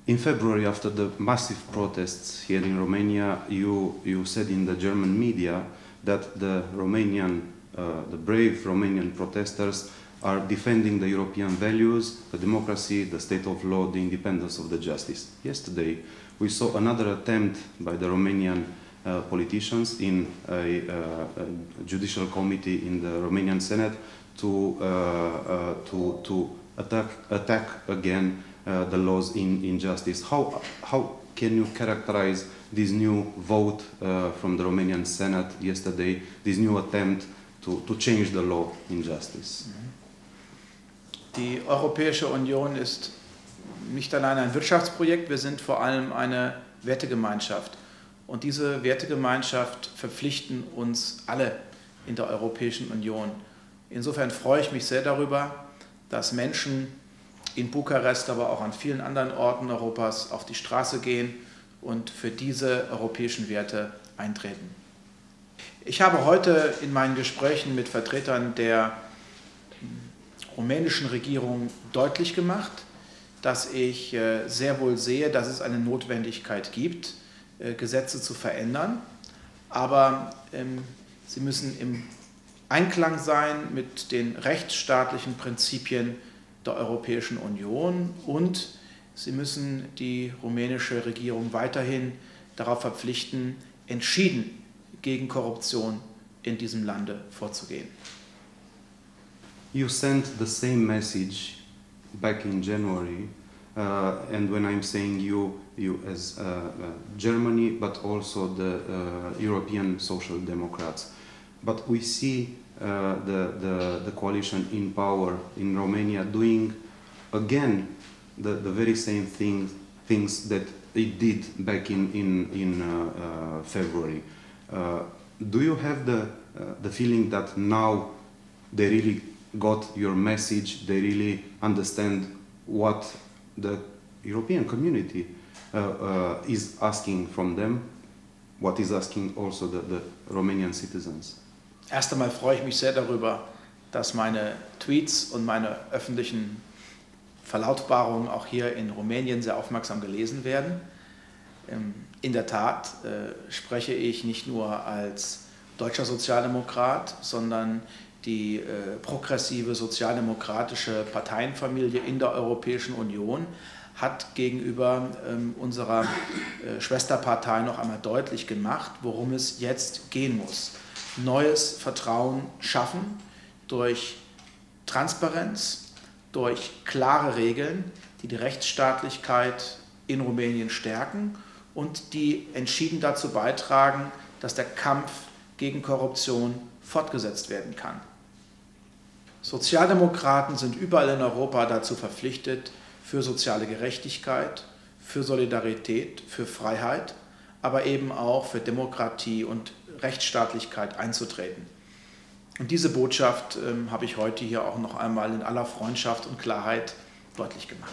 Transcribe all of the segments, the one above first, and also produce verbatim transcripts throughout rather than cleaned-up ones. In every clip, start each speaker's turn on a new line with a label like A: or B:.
A: In February, after the massive protests here in Romania, you, you said in the German media that the Romanian, uh, the brave Romanian protesters are defending the European values, the democracy, the state of law, the independence of the justice. Yesterday, we saw another attempt by the Romanian uh, politicians in a, uh, a judicial committee in the Romanian Senate to, uh, uh, to, to attack, attack again uh, the laws in, in justice. How, how can you characterize this new vote uh, from the Romanian Senate yesterday, this new attempt to, to change the law in justice?
B: Die Europäische Union ist nicht allein ein Wirtschaftsprojekt, wir sind vor allem eine Wertegemeinschaft. Und diese Wertegemeinschaft verpflichten uns alle in der Europäischen Union. Insofern freue ich mich sehr darüber, dass Menschen in Bukarest, aber auch an vielen anderen Orten Europas auf die Straße gehen und für diese europäischen Werte eintreten. Ich habe heute in meinen Gesprächen mit Vertretern der rumänischen Regierung deutlich gemacht, dass ich sehr wohl sehe, dass es eine Notwendigkeit gibt, Gesetze zu verändern, aber sie müssen im Einklang sein mit den rechtsstaatlichen Prinzipien der Europäischen Union und sie müssen die rumänische Regierung weiterhin darauf verpflichten, entschieden gegen Korruption in diesem Lande vorzugehen.
A: You sent the same message back in January, uh, and when I'm saying you, you as uh, uh, Germany, but also the uh, European Social Democrats. But we see uh, the, the, the coalition in power in Romania doing again the, the very same thing, things that it did back in, in, in uh, uh, February. Uh, do you have the, uh, the feeling that now they really got your message, they really understand what the European community uh, uh, is asking from them, what is asking also the, the Romanian citizens?
B: Erst einmal freue ich mich sehr darüber, dass meine Tweets und meine öffentlichen Verlautbarungen auch hier in Rumänien sehr aufmerksam gelesen werden. In der Tat äh, spreche ich nicht nur als deutscher Sozialdemokrat, sondern die äh, progressive sozialdemokratische Parteienfamilie in der Europäischen Union hat gegenüber ähm, unserer äh, Schwesterpartei noch einmal deutlich gemacht, worum es jetzt gehen muss. Neues Vertrauen schaffen durch Transparenz, durch klare Regeln, die die Rechtsstaatlichkeit in Rumänien stärken und die entschieden dazu beitragen, dass der Kampf gegen Korruption fortgesetzt werden kann. Sozialdemokraten sind überall in Europa dazu verpflichtet, für soziale Gerechtigkeit, für Solidarität, für Freiheit, aber eben auch für Demokratie und Rechtsstaatlichkeit einzutreten. Und diese Botschaft ähm, habe ich heute hier auch noch einmal in aller Freundschaft und Klarheit deutlich gemacht.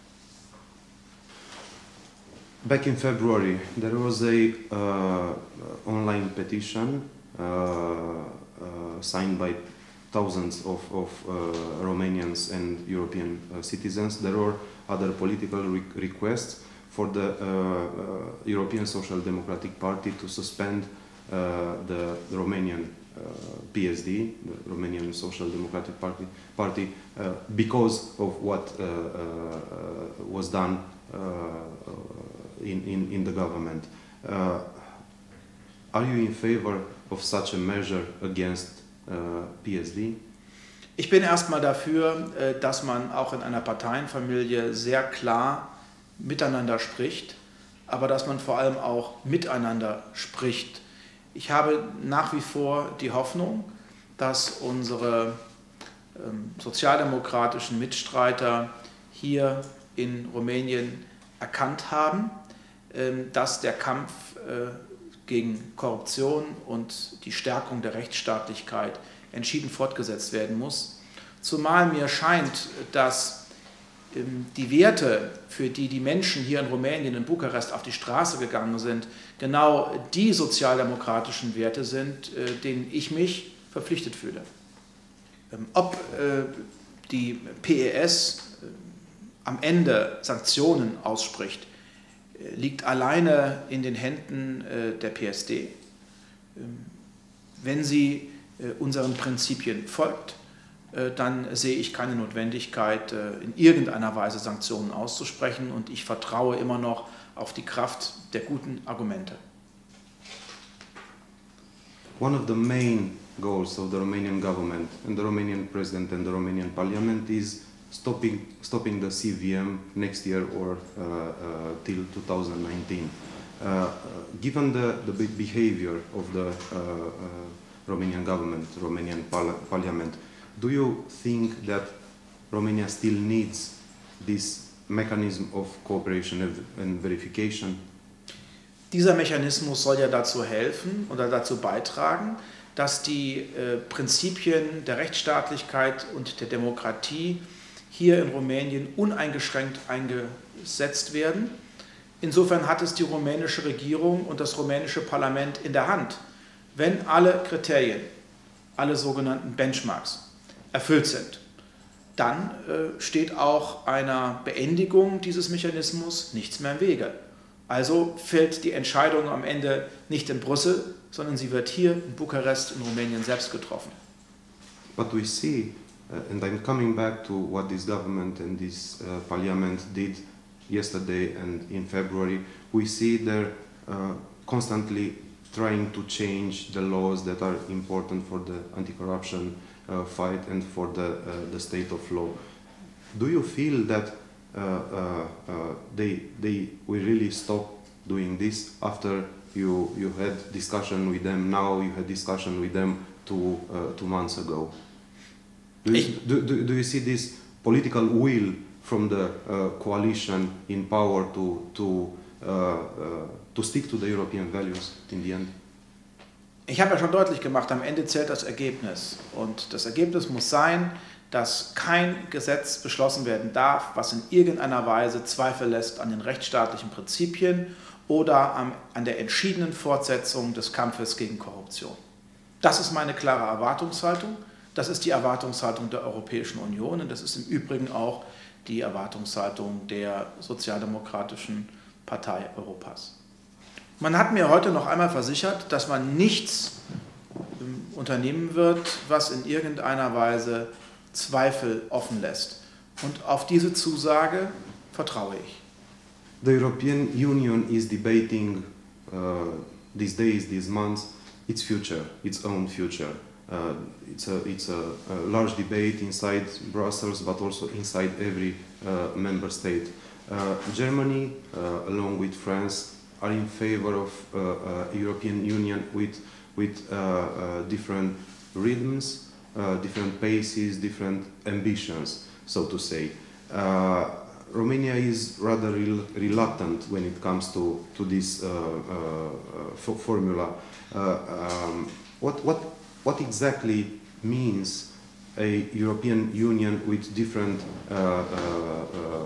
A: Back in February, there was a uh, online petition uh, uh, signed by thousands of, of uh, Romanians and European uh, citizens. There were other political re requests for the uh, uh, European Social Democratic Party to suspend uh, the, the Romanian uh, P S D, the Romanian Social Democratic Party, party uh, because of what uh, uh, was done uh, in, in, in the government. Uh, are you in favor of such a measure against uh, P S D?
B: Ich bin erstmal dafür, dass man auch in einer Parteienfamilie sehr klar miteinander spricht, aber dass man vor allem auch miteinander spricht. Ich habe nach wie vor die Hoffnung, dass unsere ähm, sozialdemokratischen Mitstreiter hier in Rumänien erkannt haben, ähm, dass der Kampf äh, gegen Korruption und die Stärkung der Rechtsstaatlichkeit entschieden fortgesetzt werden muss. Zumal mir scheint, dass ähm, die Werte, für die die Menschen hier in Rumänien, in Bukarest auf die Straße gegangen sind, genau die sozialdemokratischen Werte sind, äh, denen ich mich verpflichtet fühle. Ähm, ob äh, die P E S am Ende Sanktionen ausspricht, liegt alleine in den Händen der P S D. Wenn sie unseren Prinzipien folgt, dann sehe ich keine Notwendigkeit, in irgendeiner Weise Sanktionen auszusprechen, und ich vertraue immer noch auf die Kraft der guten Argumente.
A: One of the main goals of the Romanian government and the Romanian president and the Romanian parliament is stopping, stopping the C V M next year or uh, uh, till two thousand nineteen. Uh, given the, the behavior of the uh, uh, Romanian government, Romanian par parliament, do you think that Romania still needs this mechanism of cooperation and verification?
B: Dieser Mechanismus soll ja dazu helfen oder dazu beitragen, dass die äh, Prinzipien der Rechtsstaatlichkeit und der Demokratie hier in Rumänien uneingeschränkt eingesetzt werden. Insofern hat es die rumänische Regierung und das rumänische Parlament in der Hand. Wenn alle Kriterien, alle sogenannten Benchmarks erfüllt sind, dann äh, steht auch einer Beendigung dieses Mechanismus nichts mehr im Wege. Also fällt die Entscheidung am Ende nicht in Brüssel, sondern sie wird hier in Bukarest in Rumänien selbst getroffen.
A: But we see, uh, and I'm coming back to what this government and this uh, parliament did yesterday and in February, we see they're uh, constantly trying to change the laws that are important for the anti-corruption uh, fight and for the, uh, the state of law. Do you feel that Uh, uh, uh, they, they will really stop doing this after you, you had discussion with them, now you had discussion with them two, uh, two months ago? Do you, do, do, do you see this political will from the uh, coalition in power to, to, uh, uh, to stick to the European values in the end?
B: Ich habe ja schon deutlich gemacht, am Ende zählt das Ergebnis. Und das Ergebnis muss sein, dass kein Gesetz beschlossen werden darf, was in irgendeiner Weise Zweifel lässt an den rechtsstaatlichen Prinzipien oder an, an der entschiedenen Fortsetzung des Kampfes gegen Korruption. Das ist meine klare Erwartungshaltung. Das ist die Erwartungshaltung der Europäischen Union, und das ist im Übrigen auch die Erwartungshaltung der Sozialdemokratischen Partei Europas. Man hat mir heute noch einmal versichert, dass man nichts unternehmen wird, was in irgendeiner Weise Zweifel offen lässt. Und auf diese Zusage vertraue ich.
A: The European Union is debating uh, these days, these months, its future, its own future. Uh, it's a, it's a, a large debate inside Brussels, but also inside every uh, member state. Uh, Germany, uh, along with France, are in favor of uh, uh, European Union with, with uh, uh, different rhythms, Uh, different paces, different ambitions, so to say. Uh, Romania is rather rel reluctant when it comes to, to this uh, uh, uh, formula. Uh, um, what, what, what exactly means a European Union with different uh, uh, uh,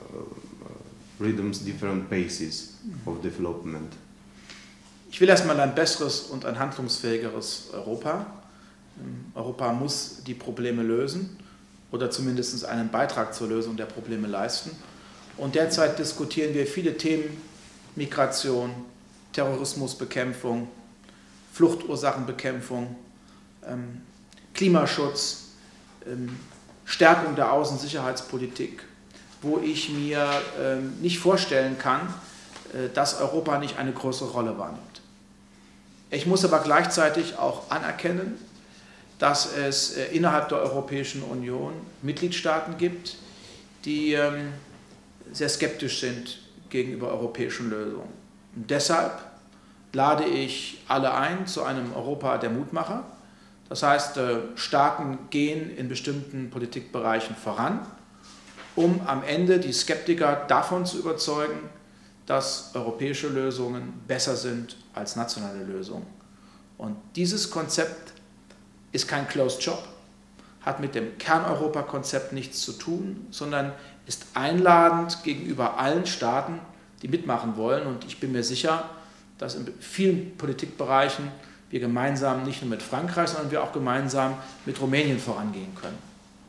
A: rhythms, different paces of development?
B: Ich will erstmal ein besseres und ein handlungsfähigeres Europa. Europa muss die Probleme lösen oder zumindest einen Beitrag zur Lösung der Probleme leisten. Und derzeit diskutieren wir viele Themen: Migration, Terrorismusbekämpfung, Fluchtursachenbekämpfung, ähm, Klimaschutz, ähm, Stärkung der Außensicherheitspolitik, wo ich mir ähm, nicht vorstellen kann, äh, dass Europa nicht eine größere Rolle wahrnimmt. Ich muss aber gleichzeitig auch anerkennen, dass es äh, innerhalb der Europäischen Union Mitgliedstaaten gibt, die ähm, sehr skeptisch sind gegenüber europäischen Lösungen. Und deshalb lade ich alle ein zu einem Europa der Mutmacher. Das heißt, äh, Staaten gehen in bestimmten Politikbereichen voran, um am Ende die Skeptiker davon zu überzeugen, dass europäische Lösungen besser sind als nationale Lösungen. Und dieses Konzept ist kein Closed Shop, hat mit dem Kerneuropa-Konzept nichts zu tun, sondern ist einladend gegenüber allen Staaten, die mitmachen wollen. Und ich bin mir sicher, dass in vielen Politikbereichen wir gemeinsam nicht nur mit Frankreich, sondern wir auch gemeinsam mit Rumänien vorangehen können.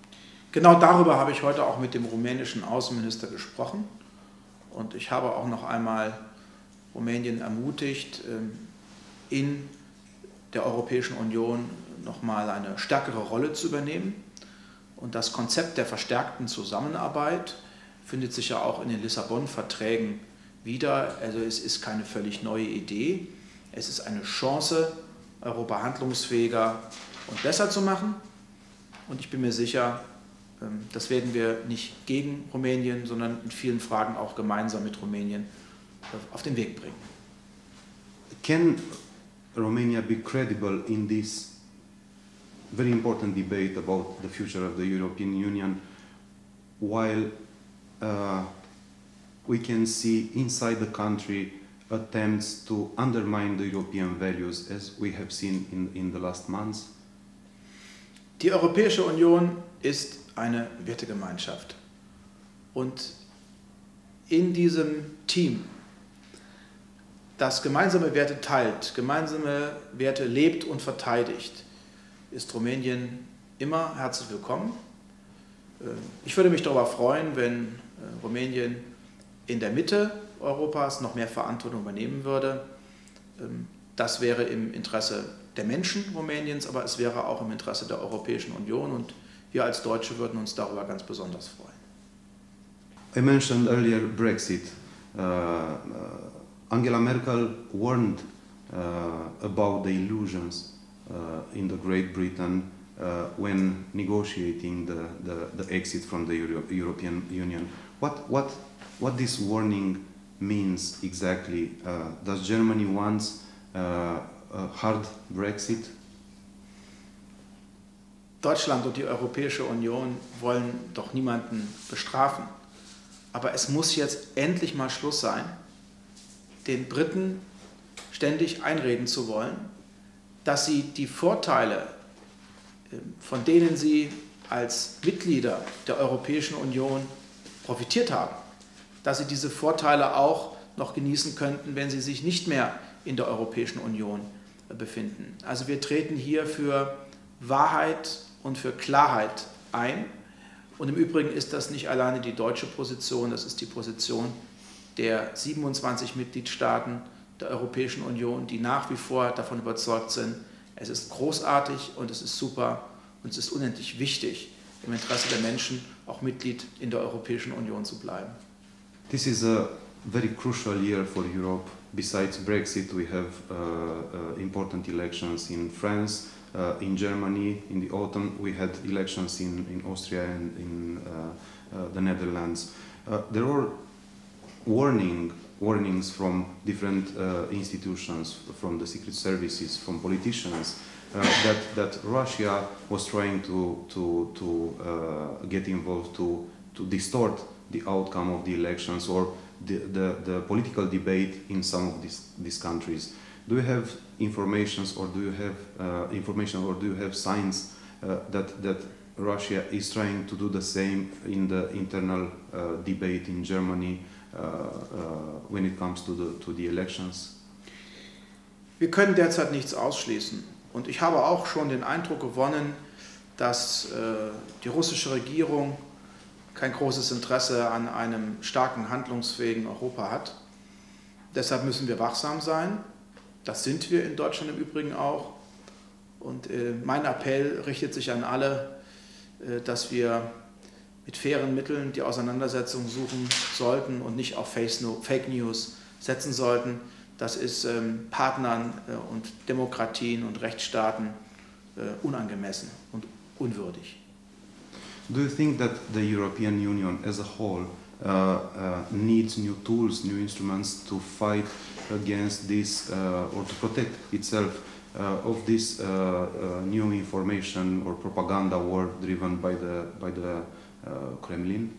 B: Genau darüber habe ich heute auch mit dem rumänischen Außenminister gesprochen und ich habe auch noch einmal Rumänien ermutigt, in der Europäischen Union nochmal eine stärkere Rolle zu übernehmen. Und das Konzept der verstärkten Zusammenarbeit findet sich ja auch in den Lissabon-Verträgen wieder. Also es ist keine völlig neue Idee, es ist eine Chance, Europa handlungsfähiger und besser zu machen. Und ich bin mir sicher, das werden wir nicht gegen Rumänien, sondern in vielen Fragen auch gemeinsam mit Rumänien auf den Weg bringen.
A: Can Romania be credible in this very important debate about the future of the European Union, while uh, we can see inside the country attempts to undermine the European values, as we have seen in, in the last months?
B: Die Europäische Union ist eine Wertegemeinschaft. Und in diesem Team, das gemeinsame Werte teilt, gemeinsame Werte lebt und verteidigt, ist Rumänien immer herzlich willkommen. Ich würde mich darüber freuen, wenn Rumänien in der Mitte Europas noch mehr Verantwortung übernehmen würde. Das wäre im Interesse der Menschen Rumäniens, aber es wäre auch im Interesse der Europäischen Union und wir als Deutsche würden uns darüber ganz besonders freuen.
A: I mentioned earlier Brexit. Uh, uh, Angela Merkel warned uh, about the illusions uh, in the Great Britain uh, when negotiating the, the, the exit from the Euro European Union. What, what, what this warning means exactly? Uh, does Germany want uh, a hard Brexit?
B: Deutschland und die Europäische Union wollen doch niemanden bestrafen. Aber es muss jetzt endlich mal Schluss sein, den Briten ständig einreden zu wollen, dass sie die Vorteile, von denen sie als Mitglieder der Europäischen Union profitiert haben, dass sie diese Vorteile auch noch genießen könnten, wenn sie sich nicht mehr in der Europäischen Union befinden. Also wir treten hier für Wahrheit und für Klarheit ein. Und im Übrigen ist das nicht alleine die deutsche Position, das ist die Position der siebenundzwanzig Mitgliedstaaten der Europäischen Union, die nach wie vor davon überzeugt sind, es ist großartig und es ist super und es ist unendlich wichtig, im Interesse der Menschen auch Mitglied in der Europäischen Union zu bleiben.
A: This is a very crucial year for Europe. Besides Brexit, we have uh, uh, important elections in France, uh, in Germany. In the autumn, we had elections in, in Austria and in uh, uh, the Netherlands. Uh, there are warning, warnings from different uh, institutions, from the secret services, from politicians, uh, that, that Russia was trying to, to, to uh, get involved to, to distort the outcome of the elections or the, the, the political debate in some of these, these countries. Do you have informations or do you have uh, information or do you have signs uh, that, that Russia is trying to do the same in the internal uh, debate in Germany uh, uh, when it comes to the, to the elections?
B: Wir können derzeit nichts ausschließen. Und ich habe auch schon den Eindruck gewonnen, dass äh, die russische Regierung kein großes Interesse an einem starken, handlungsfähigen Europa hat. Deshalb müssen wir wachsam sein. Das sind wir in Deutschland im Übrigen auch. Und äh, mein Appell richtet sich an alle, äh, dass wir mit fairen Mitteln die Auseinandersetzung suchen sollten und nicht auf Fake News setzen sollten. Das ist ähm, Partnern äh, und Demokratien und Rechtsstaaten äh, unangemessen und unwürdig.
A: Do you think that the European Union as a whole uh, uh, needs new tools, new instruments to fight against this uh, or to protect itself uh, of this uh, uh, new information or propaganda war driven by the, by the uh, Kremlin?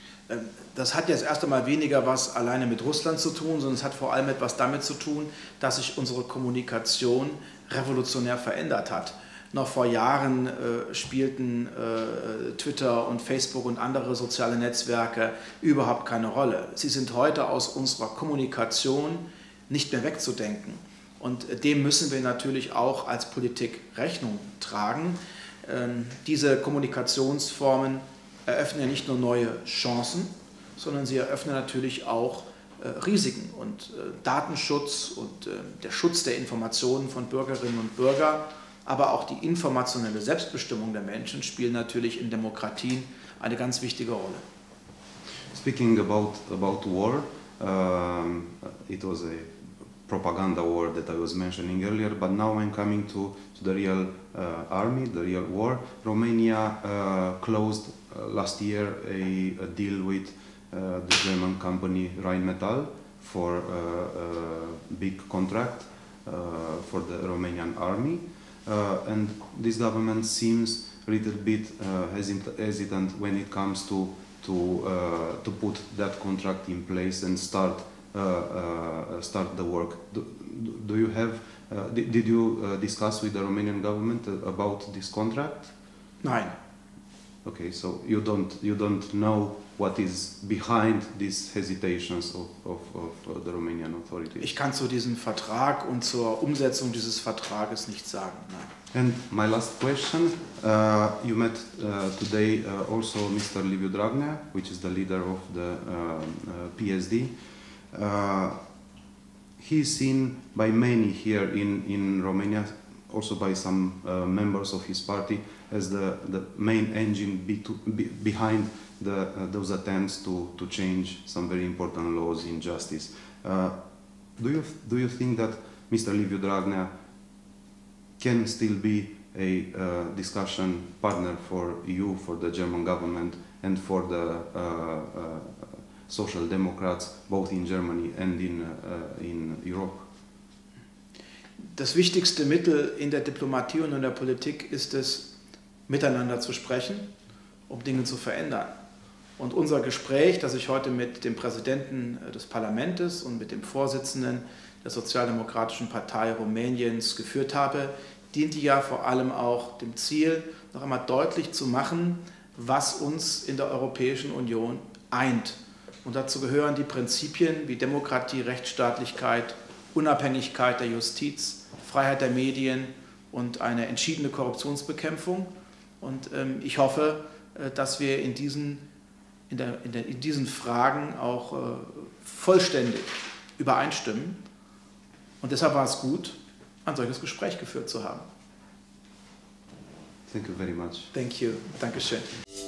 B: Das hat jetzt erst einmal weniger was alleine mit Russland zu tun, sondern es hat vor allem etwas damit zu tun, dass sich unsere Kommunikation revolutionär verändert hat. Noch vor Jahren äh, spielten äh, Twitter und Facebook und andere soziale Netzwerke überhaupt keine Rolle. Sie sind heute aus unserer Kommunikation nicht mehr wegzudenken. Und dem müssen wir natürlich auch als Politik Rechnung tragen. Ähm, diese Kommunikationsformen eröffnen ja nicht nur neue Chancen, sondern sie eröffnen natürlich auch äh, Risiken. Und äh, Datenschutz und äh, der Schutz der Informationen von Bürgerinnen und Bürgern, aber auch die informationelle Selbstbestimmung der Menschen spielen natürlich in Demokratien eine ganz wichtige Rolle.
A: Speaking about, about war, um, it was a propaganda war that I was mentioning earlier, but now I'm coming to, to the real uh, army, the real war. Romania uh, closed uh, last year a, a deal with uh, the German company Rheinmetall for uh, a big contract uh, for the Romanian army. Uh, and this government seems a little bit uh, hesitant when it comes to to uh, to put that contract in place and start uh, uh, start the work. Do, do you have uh, did, did you uh, discuss with the Romanian government about this contract?
B: Nein.
A: Okay, so you don't you don't know what is behind these hesitations of, of, of the Romanian authorities.
B: Ich kann zu diesem Vertrag und zur Umsetzung dieses Vertrages nichts sagen. Nein.
A: And my last question, uh, you met uh, today uh, also Mister Liviu Dragnea, which is the leader of the uh, uh, P S D. Uh, he is seen by many here in, in Romania, also by some uh, members of his party, as the, the main engine be to, be behind the, uh, those attempts to, to change some very important laws in justice. Uh, do, you, do you think that Mister Liviu Dragnea can still be a uh, discussion partner for you, for the German government, and for the uh, uh, Social Democrats, both in Germany and in, uh, in Europe?
B: Das wichtigste Mittel in der Diplomatie und in der Politik ist es, miteinander zu sprechen, um Dinge zu verändern. Und unser Gespräch, das ich heute mit dem Präsidenten des Parlaments und mit dem Vorsitzenden der Sozialdemokratischen Partei Rumäniens geführt habe, diente ja vor allem auch dem Ziel, noch einmal deutlich zu machen, was uns in der Europäischen Union eint. Und dazu gehören die Prinzipien wie Demokratie, Rechtsstaatlichkeit, Unabhängigkeit der Justiz, Freiheit der Medien und eine entschiedene Korruptionsbekämpfung. Und ähm, ich hoffe, äh, dass wir in diesen, in, der, in, der, in diesen Fragen auch äh, vollständig übereinstimmen. Und deshalb war es gut, ein solches Gespräch geführt zu haben.
A: Thank you very much.
B: Thank you. Dankeschön.